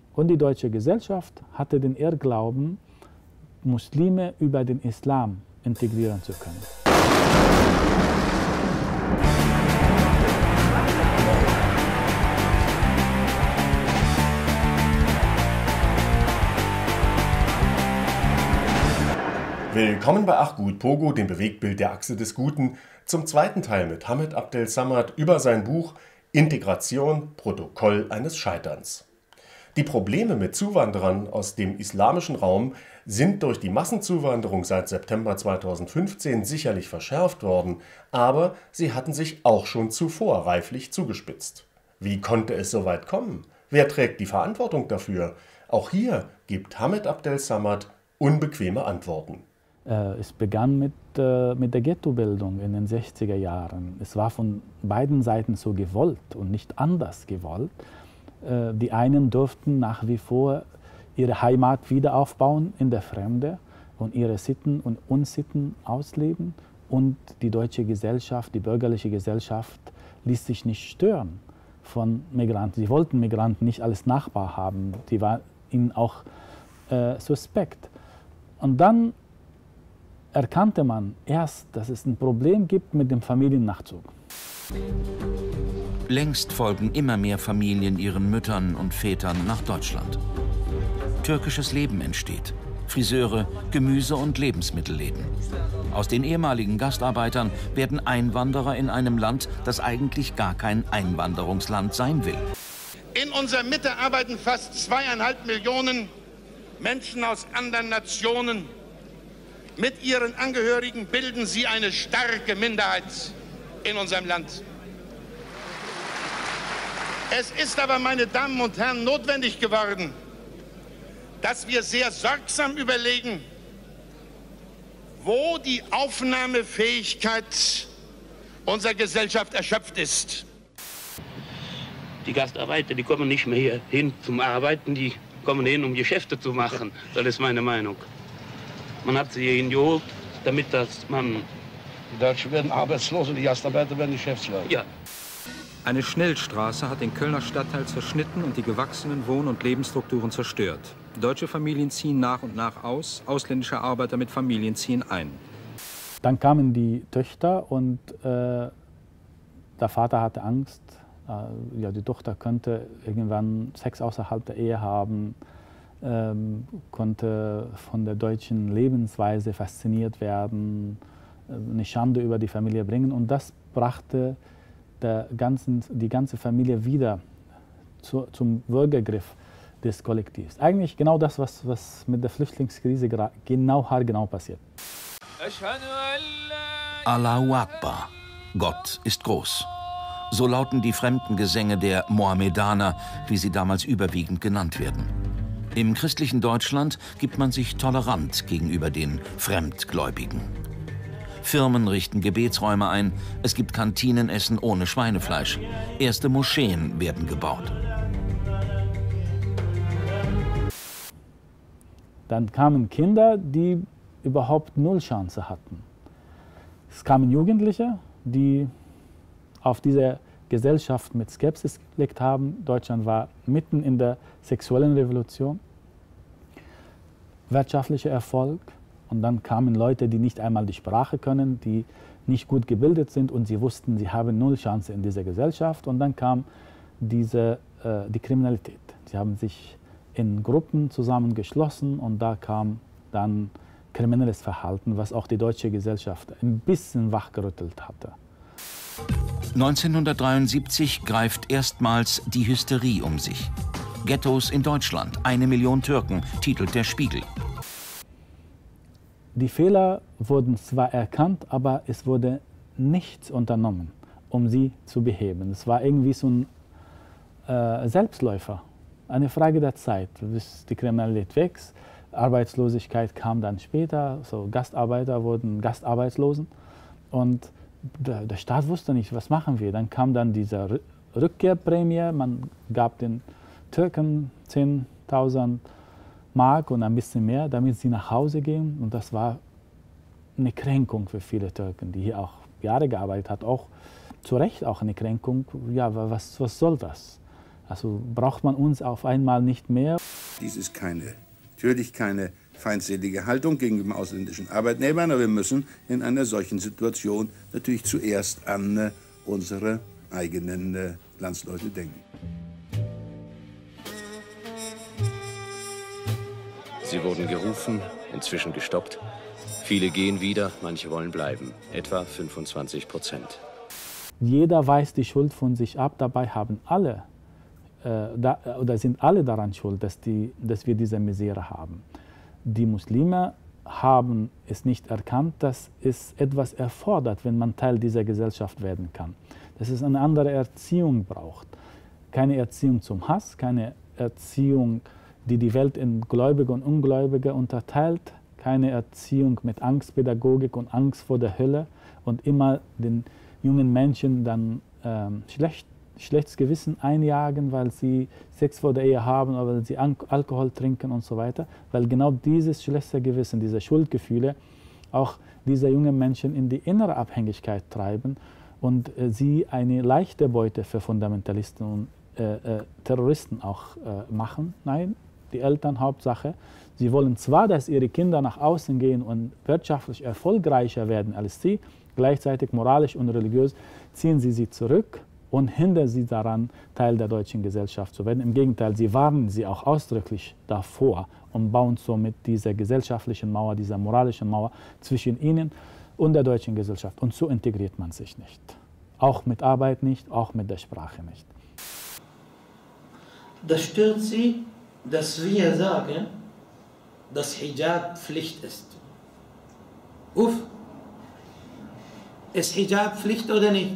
Und die deutsche Gesellschaft hatte den Irrglauben, Muslime über den Islam integrieren zu können. Willkommen bei Ach Gut Pogo, dem Bewegtbild der Achse des Guten, zum zweiten Teil mit Hamed Abdel Samad über sein Buch Integration, Protokoll eines Scheiterns. Die Probleme mit Zuwanderern aus dem islamischen Raum sind durch die Massenzuwanderung seit September 2015 sicherlich verschärft worden, aber sie hatten sich auch schon zuvor reiflich zugespitzt. Wie konnte es so weit kommen? Wer trägt die Verantwortung dafür? Auch hier gibt Hamed Abdel Samad unbequeme Antworten. Es begann mit der Ghettobildung in den 60er Jahren. Es war von beiden Seiten so gewollt und nicht anders gewollt. Die einen durften nach wie vor ihre Heimat wieder aufbauen in der Fremde und ihre Sitten und Unsitten ausleben. Und die deutsche Gesellschaft, die bürgerliche Gesellschaft, ließ sich nicht stören von Migranten. Sie wollten Migranten nicht als Nachbar haben. Die waren ihnen auch suspekt. Und dann erkannte man erst, dass es ein Problem gibt mit dem Familiennachzug. Längst folgen immer mehr Familien ihren Müttern und Vätern nach Deutschland. Türkisches Leben entsteht. Friseure, Gemüse- und Lebensmittelläden. Aus den ehemaligen Gastarbeitern werden Einwanderer in einem Land, das eigentlich gar kein Einwanderungsland sein will. In unserer Mitte arbeiten fast 2,5 Millionen Menschen aus anderen Nationen. Mit ihren Angehörigen bilden sie eine starke Minderheit in unserem Land. Es ist aber, meine Damen und Herren, notwendig geworden, dass wir sehr sorgsam überlegen, wo die Aufnahmefähigkeit unserer Gesellschaft erschöpft ist. Die Gastarbeiter, die kommen nicht mehr hier hin zum Arbeiten, die kommen hin, um Geschäfte zu machen. Das ist meine Meinung. Man hat sie hierhin geholt, damit man... Die Deutschen werden arbeitslos und die Gastarbeiter werden Geschäftsleute. Ja. Eine Schnellstraße hat den Kölner Stadtteil zerschnitten und die gewachsenen Wohn- und Lebensstrukturen zerstört. Deutsche Familien ziehen nach und nach aus, ausländische Arbeiter mit Familien ziehen ein. Dann kamen die Töchter und der Vater hatte Angst. Ja, die Tochter könnte irgendwann Sex außerhalb der Ehe haben, konnte von der deutschen Lebensweise fasziniert werden, eine Schande über die Familie bringen. Und das brachte die ganze Familie wieder zum Würgegriff des Kollektivs. Eigentlich genau das, was mit der Flüchtlingskrise genau passiert. Allahu Akbar. Gott ist groß. So lauten die fremden Gesänge der Mohammedaner, wie sie damals überwiegend genannt werden. Im christlichen Deutschland gibt man sich tolerant gegenüber den Fremdgläubigen. Firmen richten Gebetsräume ein, es gibt Kantinenessen ohne Schweinefleisch. Erste Moscheen werden gebaut. Dann kamen Kinder, die überhaupt null Chance hatten. Es kamen Jugendliche, die auf diese Gesellschaft mit Skepsis geblickt haben. Deutschland war mitten in der sexuellen Revolution, wirtschaftlicher Erfolg. Und dann kamen Leute, die nicht einmal die Sprache können, die nicht gut gebildet sind und sie wussten, sie haben null Chance in dieser Gesellschaft. Und dann kam die Kriminalität. Sie haben sich in Gruppen zusammengeschlossen und da kam dann kriminelles Verhalten, was auch die deutsche Gesellschaft ein bisschen wachgerüttelt hatte. 1973 greift erstmals die Hysterie um sich. Ghettos in Deutschland, 1 Million Türken, titelt der Spiegel. Die Fehler wurden zwar erkannt, aber es wurde nichts unternommen, um sie zu beheben. Es war irgendwie so ein Selbstläufer, eine Frage der Zeit, bis die Kriminalität wächst. Arbeitslosigkeit kam dann später, so Gastarbeiter wurden Gastarbeitslosen und der Staat wusste nicht, was machen wir. Dann kam dann diese Rückkehrprämie, man gab den Türken 10.000 Mark und ein bisschen mehr, damit sie nach Hause gehen. Und das war eine Kränkung für viele Türken, die hier auch Jahre gearbeitet hat. Auch zu Recht auch eine Kränkung. Ja, was soll das? Also braucht man uns auf einmal nicht mehr. Dies ist natürlich keine feindselige Haltung gegenüber ausländischen Arbeitnehmern, aber wir müssen in einer solchen Situation natürlich zuerst an unsere eigenen Landsleute denken. Sie wurden gerufen, inzwischen gestoppt. Viele gehen wieder, manche wollen bleiben, etwa 25%. Jeder weist die Schuld von sich ab, dabei haben alle, sind alle daran schuld, dass wir diese Misere haben. Die Muslime haben es nicht erkannt, dass es etwas erfordert, wenn man Teil dieser Gesellschaft werden kann. Dass es eine andere Erziehung braucht. Keine Erziehung zum Hass, keine Erziehung, die die Welt in Gläubige und Ungläubige unterteilt, keine Erziehung mit Angstpädagogik und Angst vor der Hölle und immer den jungen Menschen dann schlechtes Gewissen einjagen, weil sie Sex vor der Ehe haben oder weil sie Alkohol trinken und so weiter. Weil genau dieses schlechte Gewissen, diese Schuldgefühle auch diese jungen Menschen in die innere Abhängigkeit treiben und sie eine leichte Beute für Fundamentalisten und Terroristen auch machen. Nein, die Eltern Hauptsache. Sie wollen zwar, dass ihre Kinder nach außen gehen und wirtschaftlich erfolgreicher werden als sie, gleichzeitig moralisch und religiös ziehen sie zurück und hindern sie daran, Teil der deutschen Gesellschaft zu werden. Im Gegenteil, sie warnen sie auch ausdrücklich davor und bauen somit diese gesellschaftlichen Mauer, diese moralischen Mauer zwischen ihnen und der deutschen Gesellschaft. Und so integriert man sich nicht. Auch mit Arbeit nicht, auch mit der Sprache nicht. Das stört sie, dass wir sagen, dass Hijab Pflicht ist. Uff, ist Hijab Pflicht oder nicht?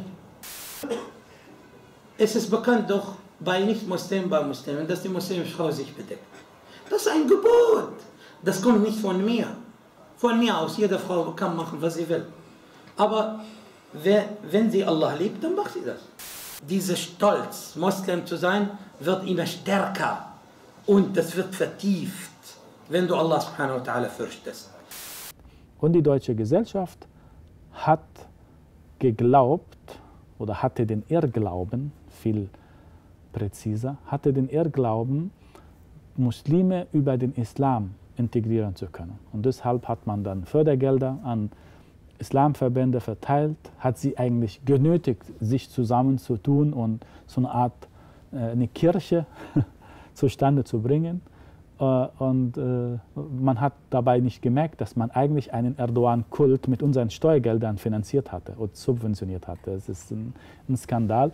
Es ist bekannt doch bei Nicht-Muslimen, bei Muslimen, dass die muslimische Frau sich bedeckt. Das ist ein Gebot. Das kommt nicht von mir. Von mir aus, jede Frau kann machen, was sie will. Aber wenn sie Allah liebt, dann macht sie das. Dieser Stolz, Muslim zu sein, wird immer stärker. Und das wird vertieft, wenn du Allah subhanahu wa ta'ala fürchtest. Und die deutsche Gesellschaft hat geglaubt, oder hatte den Irrglauben, viel präziser, hatte den Irrglauben, Muslime über den Islam integrieren zu können. Und deshalb hat man dann Fördergelder an Islamverbände verteilt, hat sie eigentlich genötigt, sich zusammenzutun und so eine Art eine Kirche zustande zu bringen. Und man hat dabei nicht gemerkt, dass man eigentlich einen Erdogan-Kult mit unseren Steuergeldern finanziert hatte und subventioniert hatte. Das ist ein Skandal.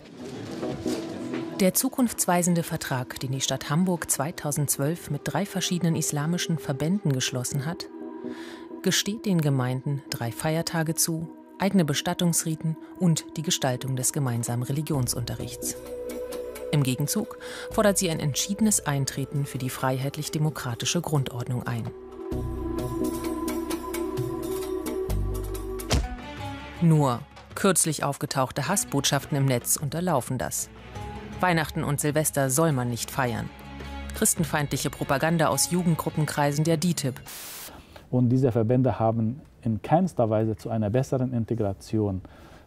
Der zukunftsweisende Vertrag, den die Stadt Hamburg 2012 mit 3 verschiedenen islamischen Verbänden geschlossen hat, gesteht den Gemeinden 3 Feiertage zu, eigene Bestattungsriten und die Gestaltung des gemeinsamen Religionsunterrichts. Im Gegenzug fordert sie ein entschiedenes Eintreten für die freiheitlich-demokratische Grundordnung ein. Nur kürzlich aufgetauchte Hassbotschaften im Netz unterlaufen das. Weihnachten und Silvester soll man nicht feiern. Christenfeindliche Propaganda aus Jugendgruppenkreisen der DITIB. Und diese Verbände haben in keinster Weise zu einer besseren Integration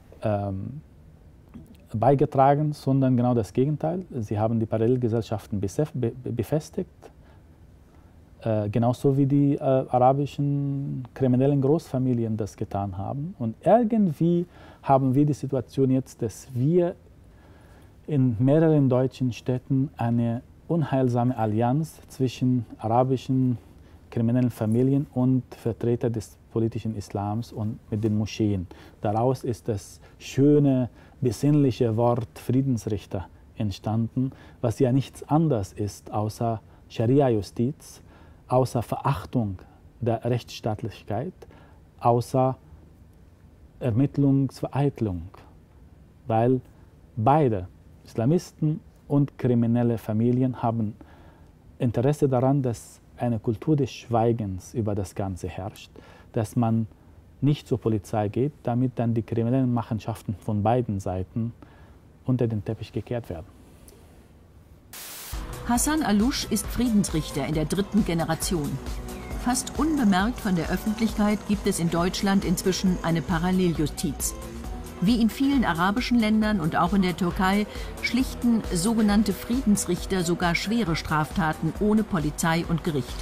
beigetragen, sondern genau das Gegenteil. Sie haben die Parallelgesellschaften befestigt, genauso wie die arabischen kriminellen Großfamilien das getan haben. Und irgendwie haben wir die Situation jetzt, dass wir in mehreren deutschen Städten eine unheilsame Allianz zwischen arabischen kriminellen Familien und Vertreter des politischen Islams und mit den Moscheen. Daraus ist das schöne, besinnliche Wort Friedensrichter entstanden, was ja nichts anderes ist außer Scharia-Justiz, außer Verachtung der Rechtsstaatlichkeit, außer Ermittlungsvereitlung, weil beide, Islamisten und kriminelle Familien, haben Interesse daran, dass eine Kultur des Schweigens über das Ganze herrscht, dass man nicht zur Polizei geht, damit dann die kriminellen Machenschaften von beiden Seiten unter den Teppich gekehrt werden. Hassan Alouche ist Friedensrichter in der 3. Generation. Fast unbemerkt von der Öffentlichkeit gibt es in Deutschland inzwischen eine Paralleljustiz. Wie in vielen arabischen Ländern und auch in der Türkei schlichten sogenannte Friedensrichter sogar schwere Straftaten ohne Polizei und Gericht.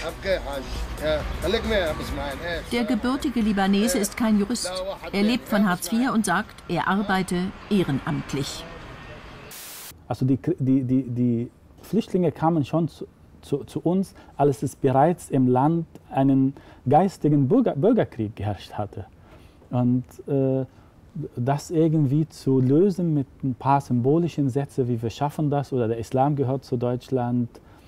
Der gebürtige Libanese ist kein Jurist. Er lebt von Hartz IV und sagt, er arbeite ehrenamtlich. Also die Flüchtlinge kamen schon zu uns, als es bereits im Land einen geistigen Bürgerkrieg geherrscht hatte. Und das irgendwie zu lösen mit ein paar symbolischen Sätzen, wie wir schaffen das, oder der Islam gehört zu Deutschland,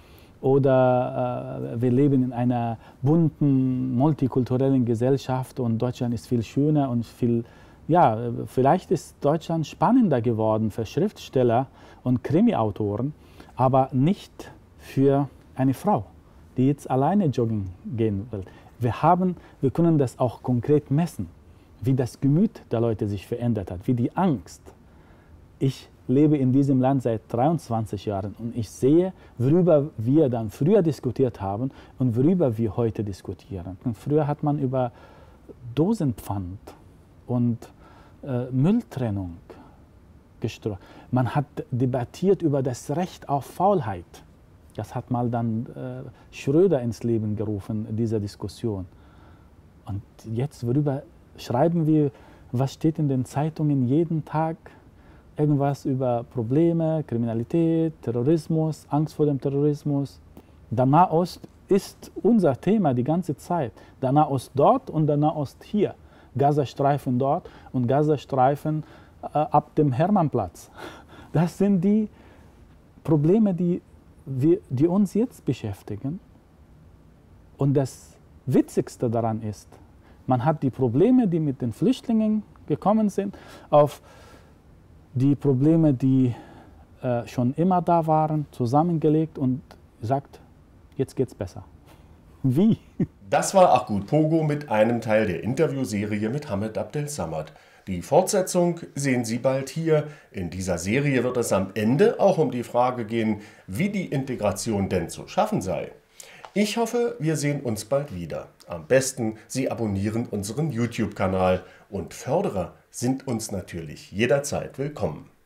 oder wir leben in einer bunten, multikulturellen Gesellschaft und Deutschland ist viel schöner und viel, ja, vielleicht ist Deutschland spannender geworden für Schriftsteller und Krimi-Autoren, aber nicht für eine Frau, die jetzt alleine joggen gehen will. Wir können das auch konkret messen, wie das Gemüt der Leute sich verändert hat, wie die Angst. Ich lebe in diesem Land seit 23 Jahren und ich sehe, worüber wir dann früher diskutiert haben und worüber wir heute diskutieren. Und früher hat man über Dosenpfand und Mülltrennung gesprochen. Man hat debattiert über das Recht auf Faulheit. Das hat mal dann Schröder ins Leben gerufen, diese Diskussion. Und jetzt, worüber schreiben wir, was steht in den Zeitungen jeden Tag? Irgendwas über Probleme, Kriminalität, Terrorismus, Angst vor dem Terrorismus. Der Nahost ist unser Thema die ganze Zeit. Der Nahost dort und der Nahost hier. Gazastreifen dort und Gazastreifen ab dem Hermannplatz. Das sind die Probleme, die uns jetzt beschäftigen. Und das Witzigste daran ist, man hat die Probleme, die mit den Flüchtlingen gekommen sind, auf die Probleme, die schon immer da waren, zusammengelegt und sagt, jetzt geht's besser. Wie? Das war Ach gut Pogo mit einem Teil der Interviewserie mit Hamed Abdel Samad. Die Fortsetzung sehen Sie bald hier. In dieser Serie wird es am Ende auch um die Frage gehen, wie die Integration denn zu schaffen sei. Ich hoffe, wir sehen uns bald wieder. Am besten, Sie abonnieren unseren YouTube-Kanal und Förderer sind uns natürlich jederzeit willkommen.